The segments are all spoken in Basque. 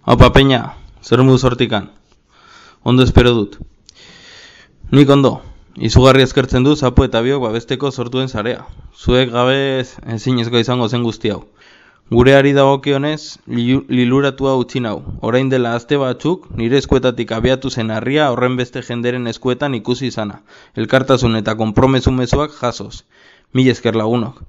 Opa, peña, zer moduz hortikan? Ondo espero dut. Nik ondo, izugarri eskertzen du Zapo eta biok babesteko sortuen sarea. Zuek gabe ezinezkoa izango zen guzti hau. Gureari dagokionez, liluratua utzi nau. Orain dela aste batzuk, nire eskuetatik abiatu zen harria horren beste jenderen eskuetan ikusi izana. Elkartasun eta konpromezu mezuak jasoz. Mil esker lagunok.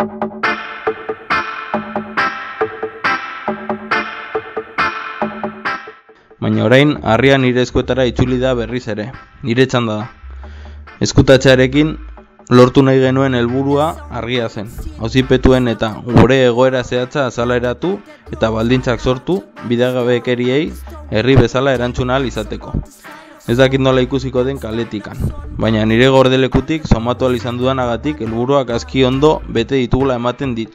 Baina orain, harria nire eskuetara itzuli da berriz ere. Nire txanda da. Eskutatzearekin lortu nahi genuen helburua argia zen. Auzipetuen eta gure egoera zehatza azaleratu eta baldintzak sortu bidegabekeriei herri bezala erantzun ahal izateko. Ez dakit nola ikusiko den kaletikan, baina nire gordelekutik somatu ahal izan dudanagatik helburuak aski ondo bete ditugula ematen dit.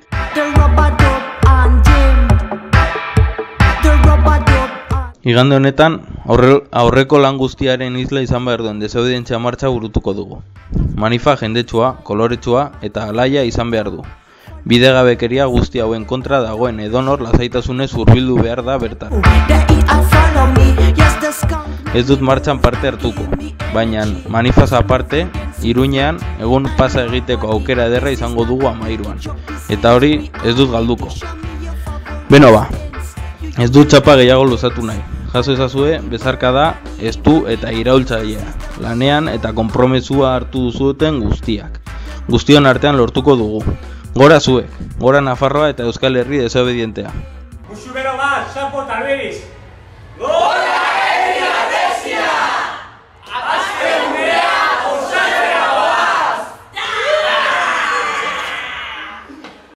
Igande honetan, aurreko lan guztiaren isla izan behar duen desobedientzia martxa burutuko dugu. Manifa jendetsua, koloretsua eta alaia izan behar du. Bidegabekeria guzti hauen kontra dagoen edonor lasaitasunez hurbildu behar da bertan. Ez dut martxan parte hartuko, baina manifaz aparte, Iruñean egun pasa egiteko aukera ederra izango dugu 13an. Eta hori ez dut galduko. Beno ba, ez dut txapa gehiago luzatu nahi. Jaso ezazue, bezarka da, estu eta iraultzailea. Lanean eta konpromezua hartu duzuten guztiak. Guztion artean lortuko dugu. Gora zuek, gora Nafarroa eta Euskal Herri desobedientea. Musu bero bat, Zapo eta Alberiz! Gora!